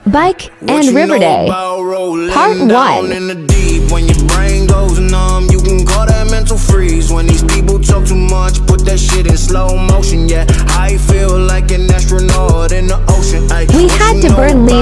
Bike and River Day. Part 1. When your brain goes numb, you can call that mental freeze. When these people talk too much, put that shit in slow motion. Yeah, I feel